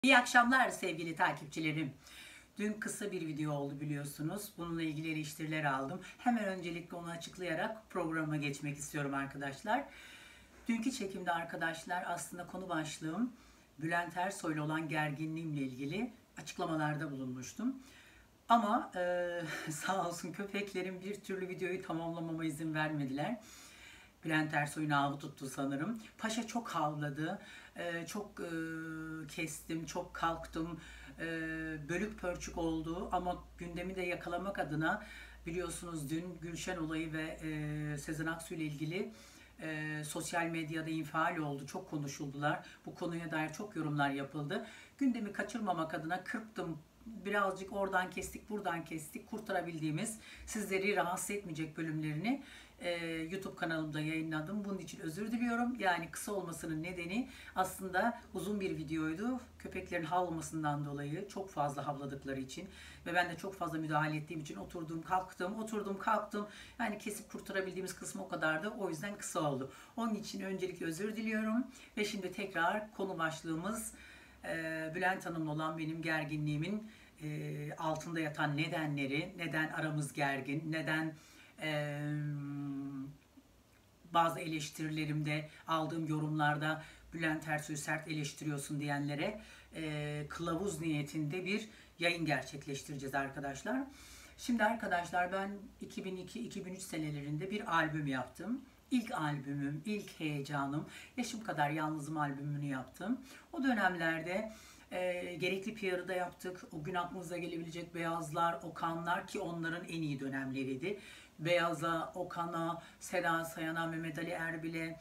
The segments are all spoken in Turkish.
İyi akşamlar sevgili takipçilerim. Dün kısa bir video oldu biliyorsunuz. Bununla ilgili eleştiriler aldım. Hemen öncelikle onu açıklayarak programa geçmek istiyorum arkadaşlar. Dünkü çekimde arkadaşlar aslında konu başlığım Bülent Ersoy'la olan gerginliğimle ilgili açıklamalarda bulunmuştum. Ama sağ olsun köpeklerim bir türlü videoyu tamamlamama izin vermediler. Bülent Ersoy'un avı tuttu sanırım. Paşa çok havladı. Çok kestim, çok kalktım. Bölük pörçük oldu ama gündemi de yakalamak adına biliyorsunuz dün Gülşen olayı ve Sezen Aksu ile ilgili sosyal medyada infial oldu. Çok konuşuldular. Bu konuya dair çok yorumlar yapıldı. Gündemi kaçırmamak adına kırptım. Birazcık oradan kestik, buradan kestik. Kurtarabildiğimiz, sizleri rahatsız etmeyecek bölümlerini YouTube kanalımda yayınladım. Bunun için özür diliyorum. Yani kısa olmasının nedeni aslında uzun bir videoydu. Köpeklerin havlamasından dolayı, çok fazla havladıkları için ve ben de çok fazla müdahale ettiğim için oturdum, kalktım, oturdum, kalktım. Yani kesip kurtarabildiğimiz kısmı o kadardı. O yüzden kısa oldu. Onun için öncelikle özür diliyorum. Ve şimdi tekrar konu başlığımız Bülent Hanım'la olan benim gerginliğimin altında yatan nedenleri, neden aramız gergin, neden bazı eleştirilerimde, aldığım yorumlarda Bülent Ersoy'u sert eleştiriyorsun diyenlere kılavuz niyetinde bir yayın gerçekleştireceğiz arkadaşlar. Şimdi arkadaşlar ben 2002-2003 senelerinde bir albüm yaptım. İlk albümüm, ilk heyecanım, Yaşım Kadar Yalnızım albümünü yaptım. O dönemlerde gerekli PR'ı da yaptık. O gün aklınıza gelebilecek Beyazlar, Okanlar ki onların en iyi dönemleriydi. Beyaz'a, Okan'a, Seda Sayan'a, Mehmet Ali Erbil'e,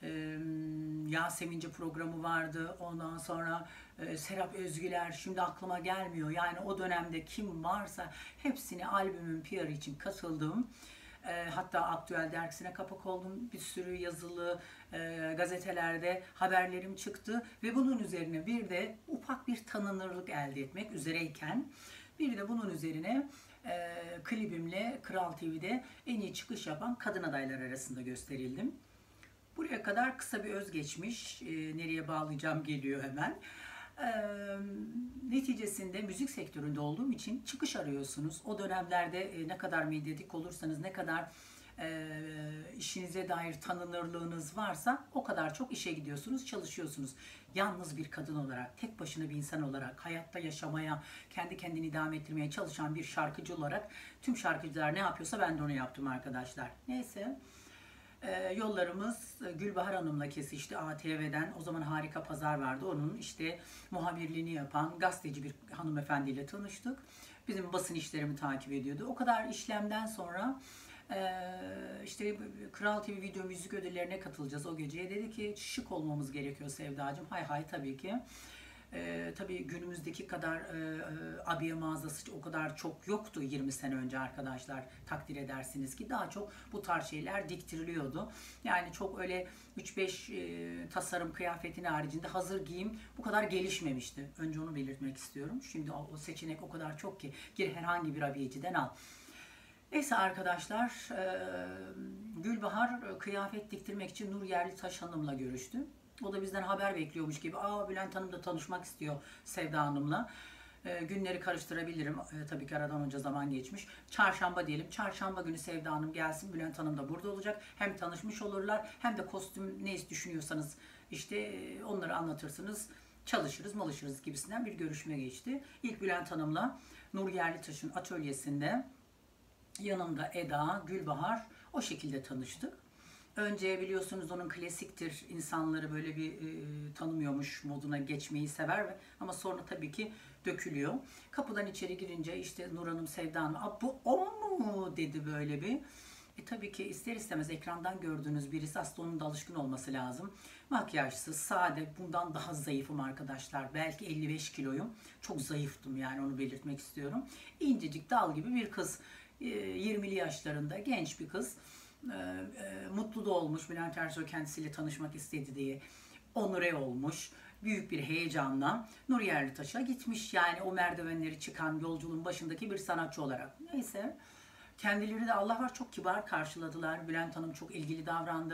Yaseminci programı vardı. Ondan sonra Serap Özgüler, şimdi aklıma gelmiyor. Yani o dönemde kim varsa hepsini albümün PR için katıldım. Hatta Aktüel dergisine kapak oldum. Bir sürü yazılı gazetelerde haberlerim çıktı. Ve bunun üzerine bir de ufak bir tanınırlık elde etmek üzereyken bir de bunun üzerine klibimle Kral TV'de en iyi çıkış yapan kadın adaylar arasında gösterildim. Buraya kadar kısa bir özgeçmiş. Nereye bağlayacağım geliyor hemen. Neticesinde müzik sektöründe olduğum için çıkış arıyorsunuz. O dönemlerde ne kadar medyatik olursanız, ne kadar işinize dair tanınırlığınız varsa o kadar çok işe gidiyorsunuz, çalışıyorsunuz. Yalnız bir kadın olarak, tek başına bir insan olarak, hayatta yaşamaya, kendi kendini idame ettirmeye çalışan bir şarkıcı olarak tüm şarkıcılar ne yapıyorsa ben de onu yaptım arkadaşlar. Neyse. Yollarımız Gülbahar Hanım'la kesişti ATV'den. O zaman Harika Pazar vardı. Onun işte muhabirliğini yapan gazeteci bir hanımefendiyle tanıştık. Bizim basın işlerimi takip ediyordu. O kadar işlemden sonra işte Kral TV Video Müzik Ödülleri'ne katılacağız o geceye. Dedi ki şık olmamız gerekiyor Sevdacığım. Hay hay tabii ki. Tabii günümüzdeki kadar abiye mağazası o kadar çok yoktu 20 sene önce arkadaşlar, takdir edersiniz ki daha çok bu tarz şeyler diktiriliyordu. Yani çok öyle 3-5 tasarım kıyafetin haricinde hazır giyim bu kadar gelişmemişti. Önce onu belirtmek istiyorum. Şimdi o seçenek o kadar çok ki gir herhangi bir abiyeciden al. Neyse arkadaşlar, Gülbahar kıyafet diktirmek için Nur Yerlitaş Hanım'la görüştü. O da bizden haber bekliyormuş gibi. Bülent Hanım da tanışmak istiyor Sevda Hanım'la. Günleri karıştırabilirim. Tabii ki aradan onca zaman geçmiş. Çarşamba diyelim. Çarşamba günü Sevda Hanım gelsin. Bülent Hanım da burada olacak. Hem tanışmış olurlar hem de kostüm ne düşünüyorsanız işte onları anlatırsınız. Çalışırız, malışırız gibisinden bir görüşme geçti. İlk Bülent Hanım'la Nur Yerlitaş'ın atölyesinde yanımda Eda, Gülbahar o şekilde tanıştık. Önce biliyorsunuz onun klasiktir, insanları böyle bir tanımıyormuş moduna geçmeyi sever ama sonra tabii ki dökülüyor. Kapıdan içeri girince işte Nur Hanım, Sevda Hanım, bu o mu dedi böyle bir. Tabii ki ister istemez ekrandan gördüğünüz birisi aslında onun da alışkın olması lazım. Makyajsız, sade, bundan daha zayıfım arkadaşlar. Belki 55 kiloyum. Çok zayıftım yani, onu belirtmek istiyorum. İncecik dal gibi bir kız. 20'li yaşlarında genç bir kız. Mutlu da olmuş. Bülent Ersoy kendisiyle tanışmak istedi diye onure olmuş. Büyük bir heyecanla Nur Yerlitaş'a gitmiş. Yani o merdivenleri çıkan yolculuğun başındaki bir sanatçı olarak. Neyse. Kendileri de Allah var çok kibar karşıladılar. Bülent Hanım çok ilgili davrandı.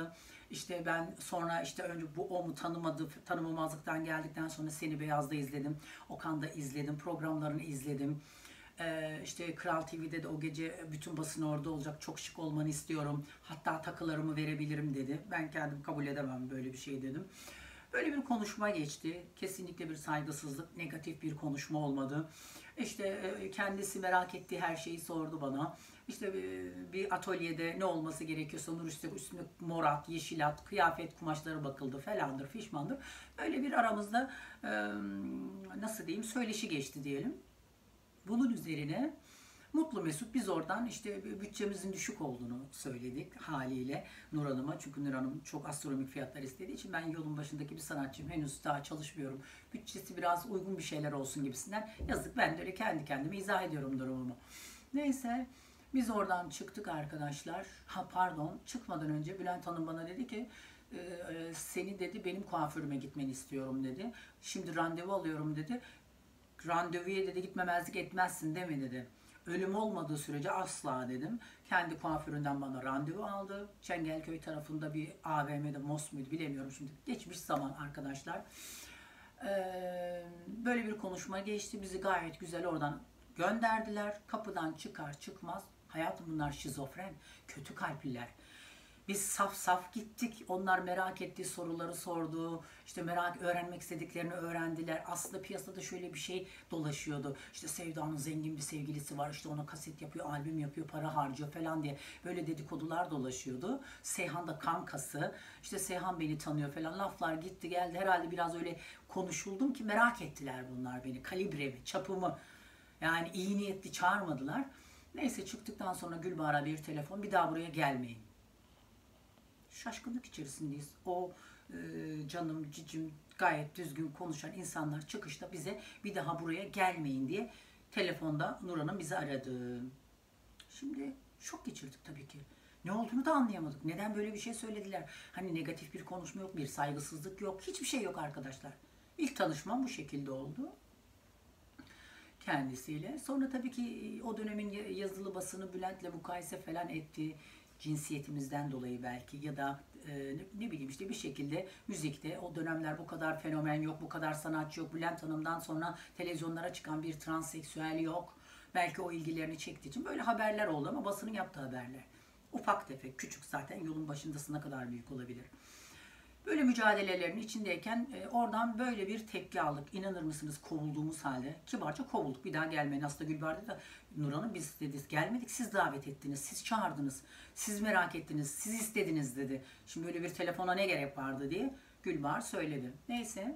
İşte ben sonra işte önce bu o mu tanımadı, tanımamazlıktan geldikten sonra Seni Beyaz'da izledim. Okan'da izledim, programlarını izledim. İşte Kral TV'de de o gece bütün basın orada olacak. Çok şık olmanı istiyorum. Hatta takılarımı verebilirim dedi. Ben kendim kabul edemem böyle bir şey dedim. Böyle bir konuşma geçti. Kesinlikle bir saygısızlık, negatif bir konuşma olmadı. İşte kendisi merak ettiği her şeyi sordu bana. İşte bir atölyede ne olması gerekiyorsa nur üstüne mor at, yeşil at, kıyafet kumaşları bakıldı falandır, fişmandır. Böyle bir aramızda nasıl diyeyim söyleşi geçti diyelim. Bunun üzerine mutlu mesut biz oradan işte bütçemizin düşük olduğunu söyledik haliyle Nur Hanım'a. Çünkü Nur Hanım çok astronomik fiyatlar istediği için ben yolun başındaki bir sanatçıyım. Henüz daha çalışmıyorum. Bütçesi biraz uygun bir şeyler olsun gibisinden. Yazık, ben de öyle kendi kendime izah ediyorum durumumu. Neyse biz oradan çıktık arkadaşlar. Ha pardon, çıkmadan önce Bülent Hanım bana dedi ki seni dedi benim kuaförüme gitmeni istiyorum dedi. Şimdi randevu alıyorum dedi. Randevuya dedi gitmemezlik etmezsin değil mi dedi. Ölüm olmadığı sürece asla dedim. Kendi kuaföründen bana randevu aldı. Çengelköy tarafında bir AVM'de, Mos muydu bilemiyorum şimdi. Geçmiş zaman arkadaşlar. Böyle bir konuşma geçti. Bizi gayet güzel oradan gönderdiler. Kapıdan çıkar çıkmaz. Hayatım bunlar şizofren, kötü kalpliler. Biz saf saf gittik. Onlar merak ettiği soruları sordu. İşte öğrenmek istediklerini öğrendiler. Aslında piyasada şöyle bir şey dolaşıyordu. İşte Sevda'nın zengin bir sevgilisi var. İşte ona kaset yapıyor, albüm yapıyor, para harcıyor falan diye. Böyle dedikodular dolaşıyordu. Seyhan da kankası. İşte Seyhan beni tanıyor falan. Laflar gitti geldi. Herhalde biraz öyle konuşuldum ki merak ettiler bunlar beni. Kalibremi, çapımı. Yani iyi niyetli çağırmadılar. Neyse çıktıktan sonra Gülbahar'a bir telefon. Bir daha buraya gelmeyin. Şaşkınlık içerisindeyiz. O canım cicim gayet düzgün konuşan insanlar çıkışta bize bir daha buraya gelmeyin diye telefonda Nur Hanım bizi aradı. Şimdi şok geçirdik tabii ki. Ne olduğunu da anlayamadık. Neden böyle bir şey söylediler? Hani negatif bir konuşma yok, bir saygısızlık yok, hiçbir şey yok arkadaşlar. İlk tanışmam bu şekilde oldu kendisiyle. Sonra tabii ki o dönemin yazılı basını Bülent'le mukayese falan etti. Cinsiyetimizden dolayı belki ya da ne bileyim işte bir şekilde müzikte o dönemler bu kadar fenomen yok, bu kadar sanatçı yok. Bülent Hanım'dan sonra televizyonlara çıkan bir transseksüel yok. Belki o ilgilerini çektiği için böyle haberler oldu ama basının yaptığı haberler. Ufak tefek, küçük zaten yolun başındası ne kadar büyük olabilir. Böyle mücadelelerin içindeyken oradan böyle bir tepki aldık. İnanır mısınız kovulduğumuz halde. Kibarca kovulduk. Bir daha gelmeyin. Aslında Gülbar dedi Nur Hanım biz dedi gelmedik. Siz davet ettiniz. Siz çağırdınız. Siz merak ettiniz. Siz istediniz dedi. Şimdi böyle bir telefona ne gerek vardı diye Gülbar söyledi. Neyse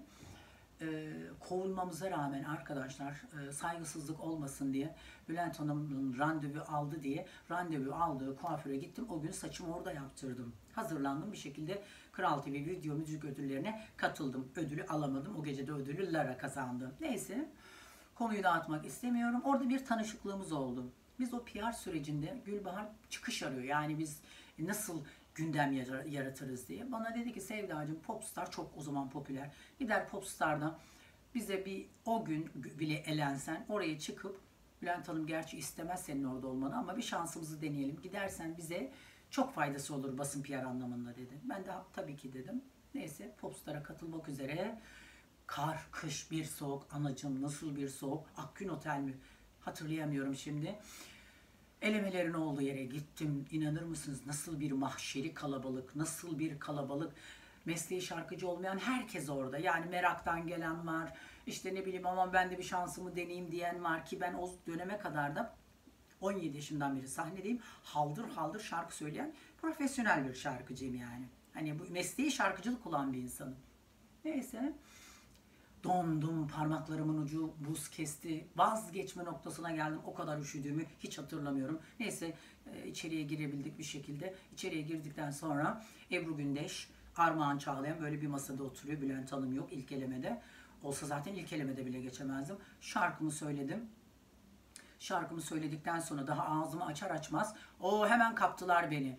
kovulmamıza rağmen arkadaşlar saygısızlık olmasın diye Bülent Hanım'ın randevu aldı diye randevu aldığı kuaföre gittim. O gün saçımı orada yaptırdım. Hazırlandım bir şekilde Kral TV video müzik ödüllerine katıldım. Ödülü alamadım. O gece de ödülü Lara kazandı. Neyse konuyu dağıtmak istemiyorum. Orada bir tanışıklığımız oldu. Biz o PR sürecinde Gülbahar çıkış arıyor. Yani biz nasıl gündem yaratırız diye. Bana dedi ki Sevdacığım Popstar çok o zaman popüler. Gider Popstar'dan bize bir o gün bile elensen oraya çıkıp Bülent Hanım gerçi istemez senin orada olmanı ama bir şansımızı deneyelim. Gidersen bize çok faydası olur basın PR anlamında dedi. Ben de tabii ki dedim. Neyse Popstar'a katılmak üzere kar, kış, bir soğuk, anacığım nasıl bir soğuk, Akgün Otel mi hatırlayamıyorum şimdi. Elemelerin olduğu yere gittim. İnanır mısınız nasıl bir mahşeri kalabalık, nasıl bir kalabalık. Mesleği şarkıcı olmayan herkes orada. Yani meraktan gelen var. İşte ne bileyim aman ben de bir şansımı deneyeyim diyen var ki ben o döneme kadar da 17 yaşımdan beri sahnedeyim. Haldır haldır şarkı söyleyen profesyonel bir şarkıcıyım yani. Hani bu mesleği şarkıcılık olan bir insanım. Neyse. Dondum, parmaklarımın ucu buz kesti. Vazgeçme noktasına geldim. O kadar üşüdüğümü hiç hatırlamıyorum. Neyse içeriye girebildik bir şekilde. İçeriye girdikten sonra Ebru Gündeş, Armağan Çağlayan böyle bir masada oturuyor. Bülent Hanım yok ilk elemede. Olsa zaten ilk elemede bile geçemezdim. Şarkımı söyledim. Şarkımı söyledikten sonra daha ağzımı açar açmaz o hemen kaptılar beni.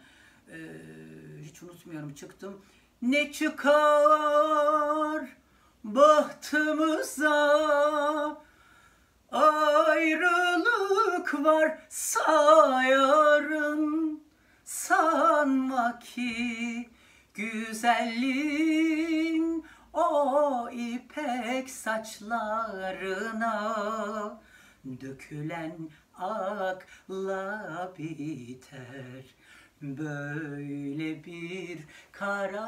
Hiç unutmuyorum çıktım. Ne çıkar bahtımıza ayrılık var sayarın sanma ki güzelliğin o ipek saçlarına dökülen akla biter. Böyle bir kara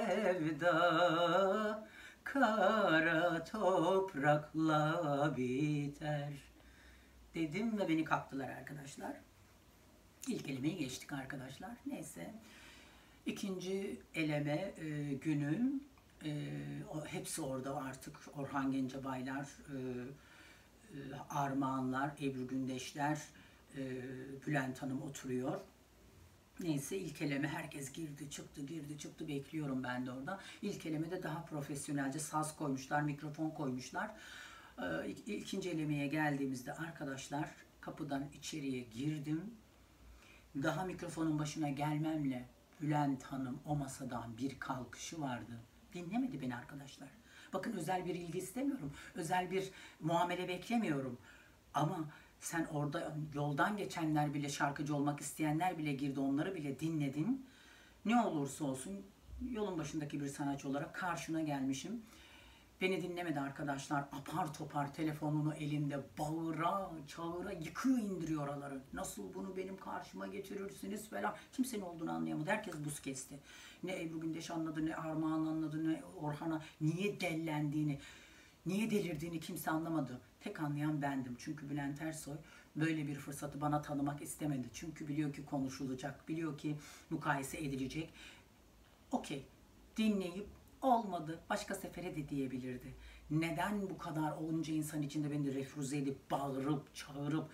sevda kara toprakla biter dedim ve beni kaptılar arkadaşlar. İlk elemeyi geçtik arkadaşlar. Neyse. İkinci eleme günü hepsi orada artık. Orhan Gencebaylar, Armağanlar, Ebru Gündeşler, Bülent Hanım oturuyor. Neyse ilk eleme herkes girdi çıktı bekliyorum ben de orada. İlk elemede daha profesyonelce saz koymuşlar, mikrofon koymuşlar. İkinci elemeye geldiğimizde arkadaşlar kapıdan içeriye girdim. Daha mikrofonun başına gelmemle Bülent Hanım o masadan bir kalkışı vardı. Dinlemedi beni arkadaşlar. Bakın özel bir ilgi istemiyorum. Özel bir muamele beklemiyorum. Ama sen orada yoldan geçenler bile, şarkıcı olmak isteyenler bile girdi, onları bile dinledin. Ne olursa olsun yolun başındaki bir sanatçı olarak karşına gelmişim. Beni dinlemedi arkadaşlar. Apar topar telefonunu elinde bağıra çağıra yıkıyor indiriyor oraları. Nasıl bunu benim karşıma getirirsiniz falan. Kimsenin olduğunu anlayamadı. Herkes buz kesti. Ne Ebru Gündeş anladı, ne Armağan anladı, ne Orhan'a niye dellendiğini, niye delirdiğini kimse anlamadı. Tek anlayan bendim. Çünkü Bülent Ersoy böyle bir fırsatı bana tanımak istemedi. Çünkü biliyor ki konuşulacak, biliyor ki mukayese edilecek. Okey, dinleyip olmadı, başka sefere de diyebilirdi. Neden bu kadar onca insan içinde beni refüze edip, bağırıp, çağırıp,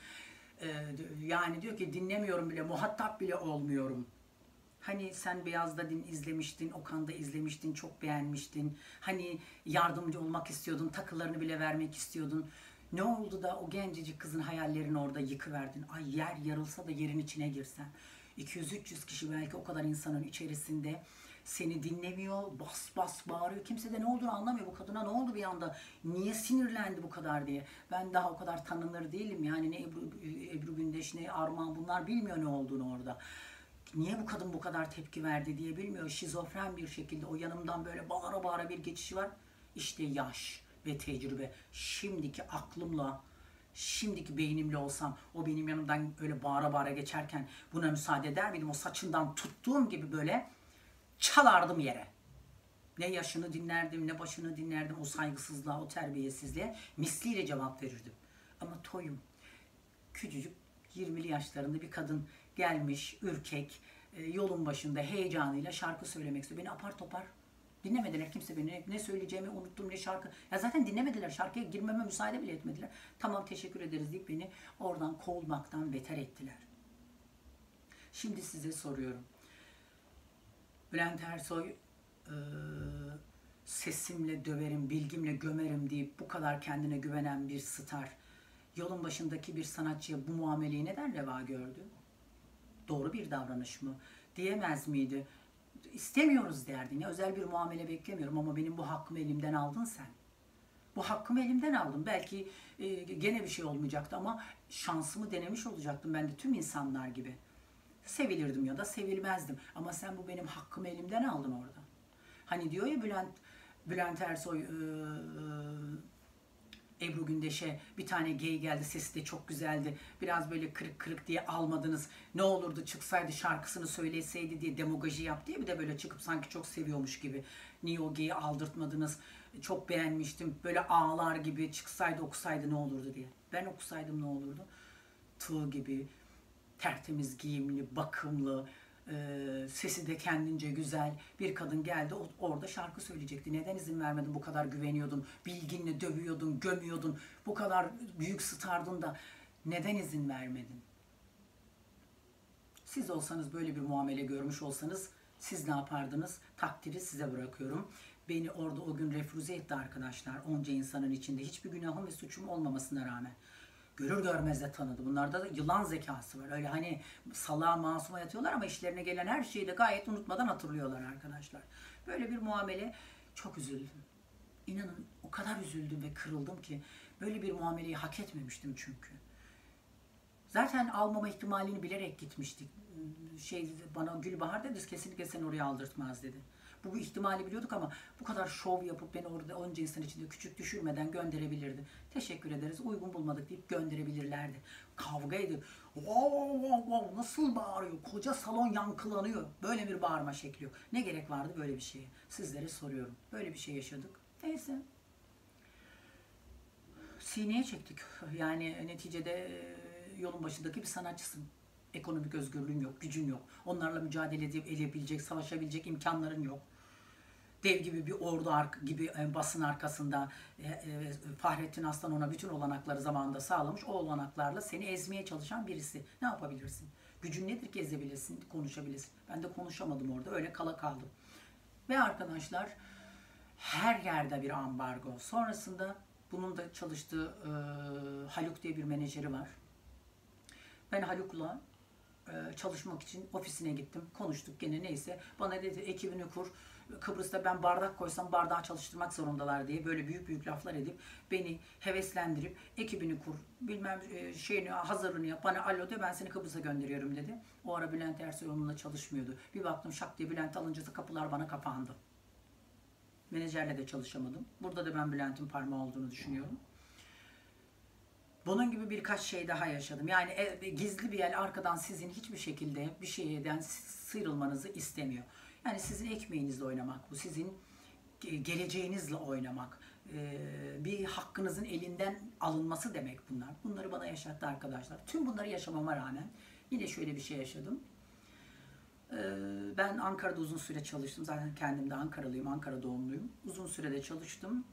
yani diyor ki dinlemiyorum bile, muhatap bile olmuyorum. Hani sen Beyaz'da izlemiştin, Okan'da izlemiştin, çok beğenmiştin. Hani yardımcı olmak istiyordun, takılarını bile vermek istiyordun. Ne oldu da o gencecik kızın hayallerini orada yıkıverdin? Ay yer yarılsa da yerin içine girsen. 200-300 kişi belki o kadar insanın içerisinde seni dinlemiyor, bas bas bağırıyor. Kimse de ne olduğunu anlamıyor. Bu kadına ne oldu bir anda? Niye sinirlendi bu kadar diye. Ben daha o kadar tanınır değilim. Yani ne Ebru Gündeş ne Armağan bunlar bilmiyor ne olduğunu orada. Niye bu kadın bu kadar tepki verdi diye bilmiyor. Şizofren bir şekilde o yanımdan böyle bağıra bağıra bir geçişi var. İşte yaş ve tecrübe. Şimdiki aklımla, şimdiki beynimle olsam o benim yanımdan öyle bağıra bağıra geçerken buna müsaade eder miydim? O saçından tuttuğum gibi böyle çalardım yere. Ne yaşını dinlerdim, ne başını dinlerdim. O saygısızlığa, o terbiyesizliğe misliyle cevap verirdim. Ama toyum. Küçücük 20'li yaşlarında bir kadın gelmiş, ürkek, yolun başında heyecanıyla şarkı söylemek istiyor. Beni apar topar dinlemediler. Kimse beni ne söyleyeceğimi unuttum ne şarkı. Ya zaten dinlemediler. Şarkıya girmeme müsaade bile etmediler. Tamam teşekkür ederiz deyip beni oradan kovmaktan beter ettiler. Şimdi size soruyorum. Bülent Ersoy sesimle döverim, bilgimle gömerim deyip bu kadar kendine güvenen bir star yolun başındaki bir sanatçıya bu muameleyi neden reva gördü? Doğru bir davranış mı? Diyemez miydi? İstemiyoruz derdi. Ne özel bir muamele beklemiyorum ama benim bu hakkımı elimden aldın sen. Bu hakkımı elimden aldın. Belki gene bir şey olmayacaktı ama şansımı denemiş olacaktım ben de tüm insanlar gibi. Sevilirdim ya da sevilmezdim. Ama sen bu benim hakkımı elimden aldın orada. Hani diyor ya Bülent Ersoy Ebru Gündeş'e bir tane gay geldi, sesi de çok güzeldi. Biraz böyle kırık kırık diye almadınız. Ne olurdu çıksaydı şarkısını söyleseydi diye demagoji yaptı ya, bir de böyle çıkıp sanki çok seviyormuş gibi. Niye o gay'i aldırtmadınız? Çok beğenmiştim. Böyle ağlar gibi çıksaydı okusaydı ne olurdu diye. Ben okusaydım ne olurdu? Tığ gibi, tertemiz giyimli, bakımlı, sesi de kendince güzel bir kadın geldi orada şarkı söyleyecekti. Neden izin vermedin? Bu kadar güveniyordun, bilginle dövüyordun, gömüyordun, bu kadar büyük stardın da neden izin vermedin? Siz olsanız böyle bir muamele görmüş olsanız siz ne yapardınız? Takdiri size bırakıyorum. Beni orada o gün refüze etti arkadaşlar. Onca insanın içinde hiçbir günahım ve suçum olmamasına rağmen. Görür görmez de tanıdı. Bunlarda da yılan zekası var. Öyle hani salağa masuma yatıyorlar ama işlerine gelen her şeyi de gayet unutmadan hatırlıyorlar arkadaşlar. Böyle bir muamele, çok üzüldüm. İnanın o kadar üzüldüm ve kırıldım ki böyle bir muameleyi hak etmemiştim çünkü. Zaten almama ihtimalini bilerek gitmiştik. Bana Gülbahar dedi kesinlikle seni oraya aldırtmaz dedi. Bu ihtimali biliyorduk ama bu kadar şov yapıp beni orada onca insan içinde küçük düşürmeden gönderebilirdi. Teşekkür ederiz, uygun bulmadık deyip gönderebilirlerdi. Kavga ediyor. Wow, wow, wow, nasıl bağırıyor? Koca salon yankılanıyor. Böyle bir bağırma şekli yok. Ne gerek vardı böyle bir şeye? Sizlere soruyorum. Böyle bir şey yaşadık. Neyse. Sineye çektik. Yani neticede yolun başındaki bir sanatçısın. Ekonomik özgürlüğün yok, gücün yok. Onlarla mücadele edebilecek, savaşabilecek imkanların yok. Dev gibi bir ordu gibi basın arkasında Fahrettin Aslan ona bütün olanakları zamanında sağlamış. O olanaklarla seni ezmeye çalışan birisi. Ne yapabilirsin? Gücün nedir ki ezebilirsin, konuşabilirsin. Ben de konuşamadım orada. Öyle kala kaldım. Ve arkadaşlar her yerde bir ambargo. Sonrasında bunun da çalıştığı Haluk diye bir menajeri var. Ben Haluk'la çalışmak için ofisine gittim. Konuştuk gene neyse. Bana dedi ekibini kur. Kıbrıs'ta ben bardak koysam bardağı çalıştırmak zorundalar diye böyle büyük büyük laflar edip beni heveslendirip ekibini kur. Bilmem şeyini hazırlığını yap. Bana alo de ben seni Kıbrıs'a gönderiyorum dedi. O ara Bülent Ersoy onunla çalışmıyordu. Bir baktım şak diye Bülent alınca kapılar bana kapandı. Menajerle de çalışamadım. Burada da ben Bülent'in parmağı olduğunu düşünüyorum. Bunun gibi birkaç şey daha yaşadım. Yani gizli bir el arkadan sizin hiçbir şekilde bir şeyden sıyrılmanızı istemiyor. Yani sizin ekmeğinizle oynamak bu. Sizin geleceğinizle oynamak. Bir hakkınızın elinden alınması demek bunlar. Bunları bana yaşattı arkadaşlar. Tüm bunları yaşamama rağmen yine şöyle bir şey yaşadım. Ben Ankara'da uzun süre çalıştım. Zaten kendim de Ankaralıyım, Ankara doğumluyum. Uzun sürede çalıştım.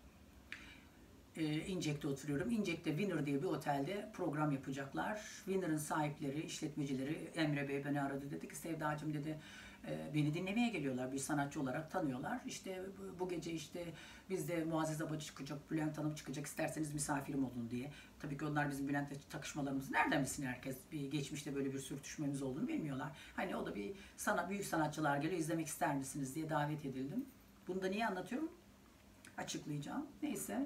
İncek'te oturuyorum. İncek'te Winner diye bir otelde program yapacaklar. Winner'ın sahipleri, işletmecileri Emre Bey beni aradı. Dedi ki Sevdacığım dedi beni dinlemeye geliyorlar. Bir sanatçı olarak tanıyorlar. İşte bu gece işte bizde Muazzez Abacı çıkacak, Bülent Hanım çıkacak. İsterseniz misafirim olun diye. Tabii ki onlar bizim Bülent'le takışmalarımızı nereden bilsin herkes? Bir geçmişte böyle bir sürtüşmemiz olduğunu bilmiyorlar. Hani o da bir büyük sanatçılar geliyor izlemek ister misiniz diye davet edildim. Bunu da niye anlatıyorum? Açıklayacağım. Neyse.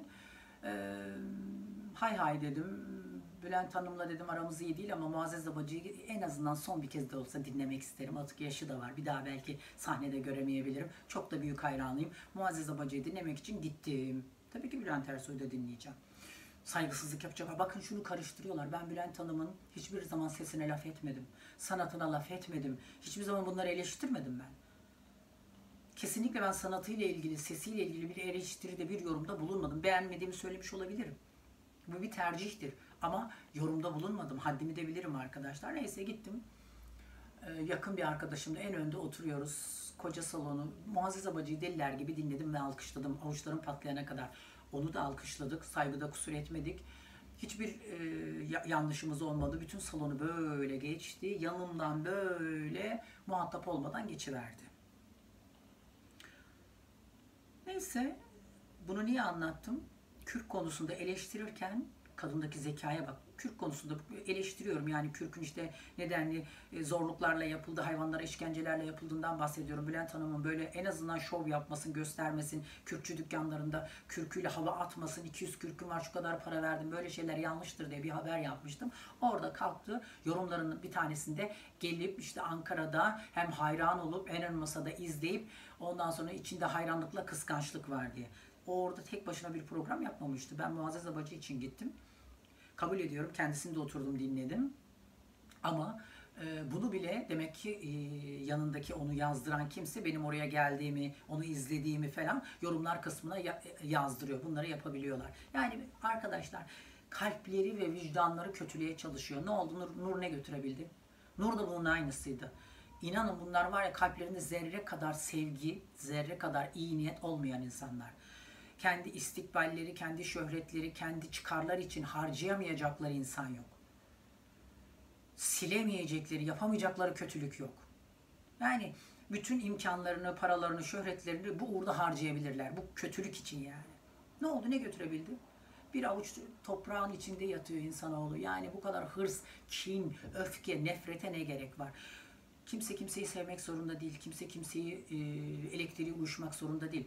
Hay hay dedim. Bülent Hanım'la dedim aramız iyi değil ama Muazzez Abacı'yı en azından son bir kez de olsa dinlemek isterim. Artık yaşı da var. Bir daha belki sahnede göremeyebilirim. Çok da büyük hayranıyım. Muazzez Abacı'yı dinlemek için gittim. Tabii ki Bülent Ersoy'u da dinleyeceğim. Saygısızlık yapacak. Bakın şunu karıştırıyorlar. Ben Bülent Hanım'ın hiçbir zaman sesine laf etmedim. Sanatına laf etmedim. Hiçbir zaman bunları eleştirmedim ben. Kesinlikle ben sanatıyla ilgili, sesiyle ilgili bir eleştiride, bir yorumda bulunmadım. Beğenmediğimi söylemiş olabilirim. Bu bir tercihtir. Ama yorumda bulunmadım. Haddimi de bilirim arkadaşlar. Neyse gittim. Yakın bir arkadaşımla en önde oturuyoruz. Koca salonu. Muazzez Abacı'yı deliler gibi dinledim ve alkışladım. Avuçlarım patlayana kadar. Onu da alkışladık. Saygıda kusur etmedik. Hiçbir yanlışımız olmadı. Bütün salonu böyle geçti. Yanımdan böyle muhatap olmadan geçiverdi. Neyse, bunu niye anlattım? Kürk konusunda eleştirirken, kadındaki zekaya bak, kürk konusunda eleştiriyorum. Yani kürkün işte nedenli zorluklarla yapıldığı, hayvanlara işkencelerle yapıldığından bahsediyorum. Bülent Hanım'ın böyle en azından şov yapmasın, göstermesin, kürkçü dükkanlarında kürküyle hava atmasın, 200 kürküm var şu kadar para verdim, böyle şeyler yanlıştır diye bir haber yapmıştım. Orada kalktı, yorumlarının bir tanesinde gelip işte Ankara'da hem hayran olup en ön masada izleyip ondan sonra içinde hayranlıkla kıskançlık var diye. O orada tek başına bir program yapmamıştı. Ben Muazzez Abacı için gittim. Kabul ediyorum. Kendisini de oturdum dinledim. Ama bunu bile demek ki yanındaki onu yazdıran kimse benim oraya geldiğimi, onu izlediğimi falan yorumlar kısmına yazdırıyor. Bunları yapabiliyorlar. Yani arkadaşlar kalpleri ve vicdanları kötülüğe çalışıyor. Ne oldu? Nur ne götürebildi? Nur da bunun aynısıydı. İnanın bunlar var ya kalplerinde zerre kadar sevgi, zerre kadar iyi niyet olmayan insanlar. Kendi istikballeri, kendi şöhretleri, kendi çıkarlar için harcayamayacakları insan yok. Silemeyecekleri, yapamayacakları kötülük yok. Yani bütün imkanlarını, paralarını, şöhretlerini bu uğurda harcayabilirler. Bu kötülük için yani. Ne oldu, ne götürebildi? Bir avuç toprağın içinde yatıyor insanoğlu. Yani bu kadar hırs, kin, öfke, nefrete ne gerek var? Kimse kimseyi sevmek zorunda değil. Kimse kimseyi elektriği uyuşmak zorunda değil.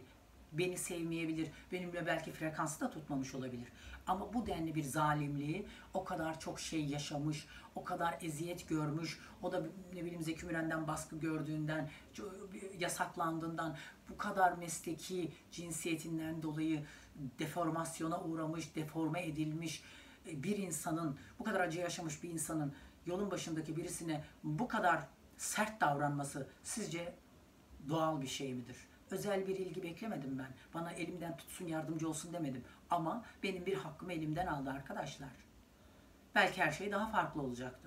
beni sevmeyebilir, benimle belki frekansı da tutmamış olabilir. Ama bu denli bir zalimliği, o kadar çok şey yaşamış, o kadar eziyet görmüş, o da ne bileyim Zeki Müren'den baskı gördüğünden, yasaklandığından, bu kadar mesleki cinsiyetinden dolayı deformasyona uğramış, deforme edilmiş bir insanın, bu kadar acı yaşamış bir insanın yolun başındaki birisine bu kadar sert davranması sizce doğal bir şey midir? Özel bir ilgi beklemedim ben. Bana elimden tutsun, yardımcı olsun demedim. Ama benim bir hakkımı elimden aldı arkadaşlar. Belki her şey daha farklı olacaktı.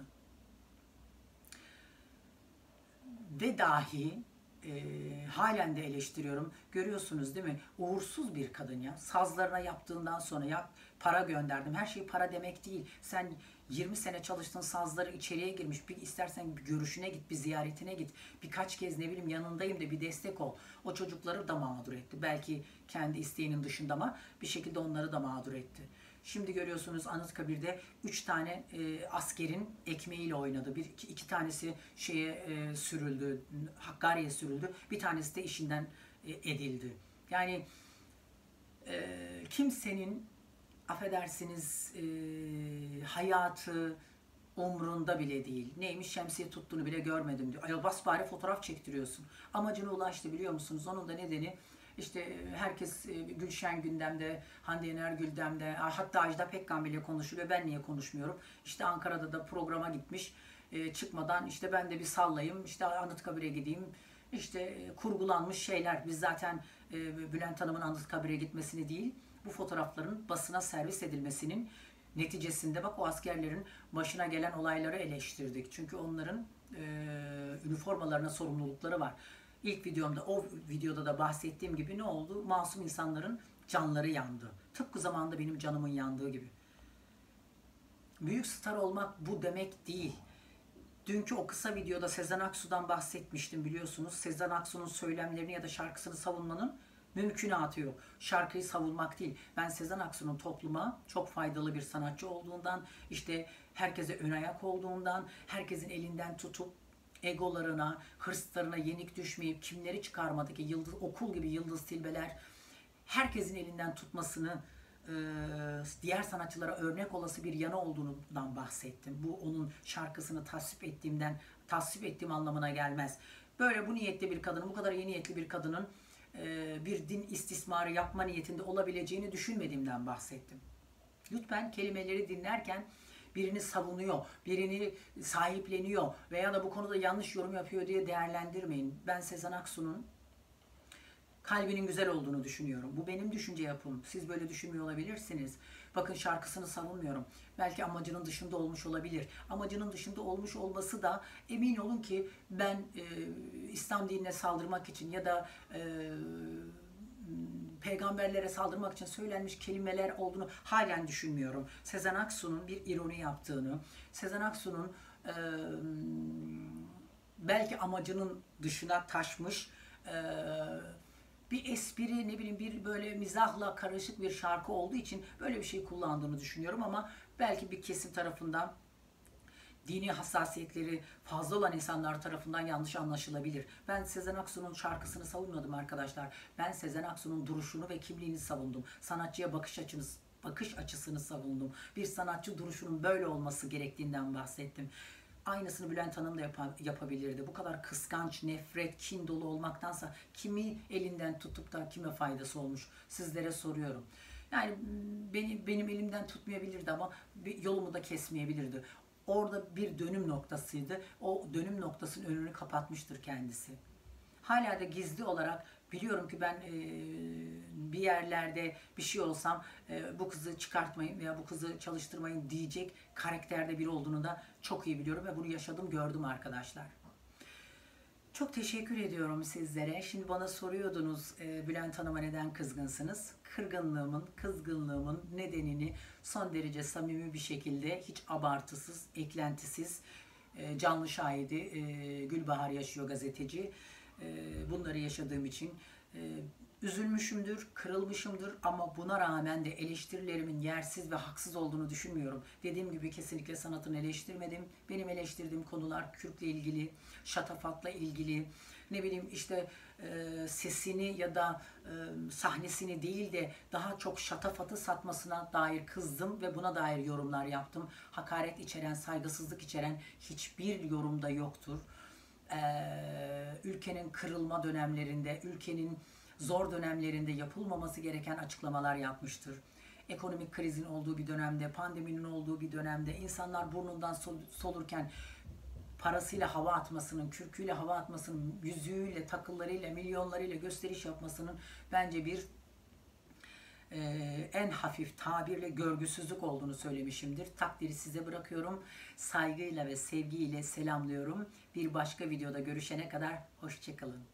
Ve dahi halen de eleştiriyorum. Görüyorsunuz değil mi? Uğursuz bir kadın ya. Sazlarına yaptığından sonra ya para gönderdim. Her şey para demek değil. Sen 20 sene çalıştığın sazları içeriye girmiş. Bir istersen bir görüşüne git, bir ziyaretine git. Birkaç kez ne bileyim yanındayım de bir destek ol. O çocukları da mağdur etti. Belki kendi isteğinin dışında ama bir şekilde onları da mağdur etti. Şimdi görüyorsunuz Anıtkabir'de 3 tane askerin ekmeğiyle oynadı. İki tanesi sürüldü, Hakkari'ye sürüldü. Bir tanesi de işinden edildi. Yani kimsenin affedersiniz hayatı umrunda bile değil. Neymiş şemsiye tuttuğunu bile görmedim diyor. Ay bas bari fotoğraf çektiriyorsun. Amacına ulaştı biliyor musunuz? Onun da nedeni işte herkes Gülşen gündemde, Hande Yener gündemde, hatta Ajda Pekkan bile konuşuluyor. Ben niye konuşmuyorum? İşte Ankara'da da programa gitmiş. Çıkmadan işte ben de bir sallayayım, işte Anıtkabir'e gideyim. İşte kurgulanmış şeyler. Biz zaten Bülent Hanım'ın Anıtkabir'e gitmesini değil, bu fotoğrafların basına servis edilmesinin neticesinde bak o askerlerin başına gelen olayları eleştirdik. Çünkü onların üniformalarına sorumlulukları var. İlk videomda, o videoda da bahsettiğim gibi ne oldu? Masum insanların canları yandı. Tıpkı zamanında benim canımın yandığı gibi. Büyük star olmak bu demek değil. Dünkü o kısa videoda Sezen Aksu'dan bahsetmiştim biliyorsunuz. Sezen Aksu'nun söylemlerini ya da şarkısını savunmanın mümkünatı yok. Şarkıyı savunmak değil. Ben Sezen Aksu'nun topluma çok faydalı bir sanatçı olduğundan, işte herkese ön ayak olduğundan, herkesin elinden tutup egolarına, hırslarına yenik düşmeyip kimleri çıkarmadı ki yıldız, okul gibi Yıldız Tilbeler herkesin elinden tutmasını, diğer sanatçılara örnek olası bir yanı olduğundan bahsettim. Bu onun şarkısını tasvip ettiğim anlamına gelmez. Böyle bu niyetli bir kadının, bu kadar iyi niyetli bir kadının bir din istismarı yapma niyetinde olabileceğini düşünmediğimden bahsettim. Lütfen kelimeleri dinlerken birini savunuyor, birini sahipleniyor veya da bu konuda yanlış yorum yapıyor diye değerlendirmeyin. Ben Sezen Aksu'nun kalbinin güzel olduğunu düşünüyorum. Bu benim düşünce yapım. Siz böyle düşünmüyor olabilirsiniz. Bakın şarkısını savunmuyorum. Belki amacının dışında olmuş olabilir. Amacının dışında olmuş olması da emin olun ki ben İslam dinine saldırmak için ya da peygamberlere saldırmak için söylenmiş kelimeler olduğunu halen düşünmüyorum. Sezen Aksu'nun bir ironi yaptığını, Sezen Aksu'nun belki amacının dışına taşmış bir espri, ne bileyim bir böyle mizahla karışık bir şarkı olduğu için böyle bir şey kullandığını düşünüyorum ama belki bir kesim tarafından, dini hassasiyetleri fazla olan insanlar tarafından yanlış anlaşılabilir. Ben Sezen Aksu'nun şarkısını savunmadım arkadaşlar. Ben Sezen Aksu'nun duruşunu ve kimliğini savundum. Sanatçıya bakış açısını savundum. Bir sanatçı duruşunun böyle olması gerektiğinden bahsettim. Aynısını Bülent Hanım da yapabilirdi. Bu kadar kıskanç, nefret, kin dolu olmaktansa kimi elinden tutup da kime faydası olmuş? Sizlere soruyorum. Yani benim elimden tutmayabilirdi ama yolumu da kesmeyebilirdi. Orada bir dönüm noktasıydı. O dönüm noktasının önünü kapatmıştır kendisi. Hala da gizli olarak biliyorum ki ben bir yerlerde bir şey olsam bu kızı çıkartmayın veya bu kızı çalıştırmayın diyecek karakterde biri olduğunu da çok iyi biliyorum ve bunu yaşadım, gördüm arkadaşlar. Çok teşekkür ediyorum sizlere. Şimdi bana soruyordunuz Bülent Hanım'a neden kızgınsınız? Kızgınlığımın nedenini son derece samimi bir şekilde, hiç abartısız, eklentisiz, canlı şahidi Gülbahar Yaşıyor gazeteci. Bunları yaşadığım için Üzülmüşümdür, kırılmışımdır ama buna rağmen de eleştirilerimin yersiz ve haksız olduğunu düşünmüyorum. Dediğim gibi kesinlikle sanatını eleştirmedim. Benim eleştirdiğim konular kürkle ilgili, şatafatla ilgili, ne bileyim işte sesini ya da sahnesini değil de daha çok şatafatı satmasına dair kızdım ve buna dair yorumlar yaptım. Hakaret içeren, saygısızlık içeren hiçbir yorumda yoktur. Ülkenin kırılma dönemlerinde, ülkenin zor dönemlerinde yapılmaması gereken açıklamalar yapmıştır. Ekonomik krizin olduğu bir dönemde, pandeminin olduğu bir dönemde insanlar burnundan solurken parasıyla hava atmasının, kürküyle hava atmasının, yüzüğüyle, takılarıyla, milyonlarıyla gösteriş yapmasının bence bir en hafif tabirle görgüsüzlük olduğunu söylemişimdir. Takdiri size bırakıyorum. Saygıyla ve sevgiyle selamlıyorum. Bir başka videoda görüşene kadar hoşça kalın.